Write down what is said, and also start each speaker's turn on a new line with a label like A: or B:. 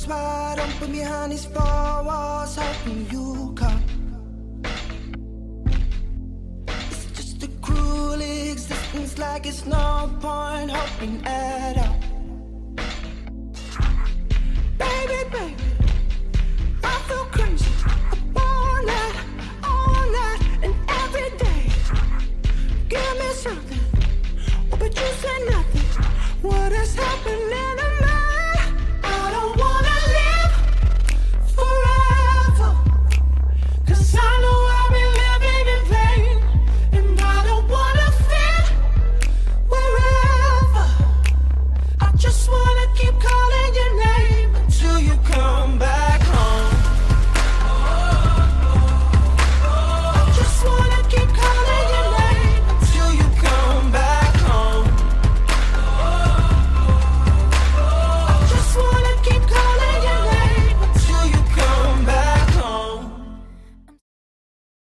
A: eyes wide open behind these four walls, hoping you come. It's just a cruel existence, like it's no point hoping at all.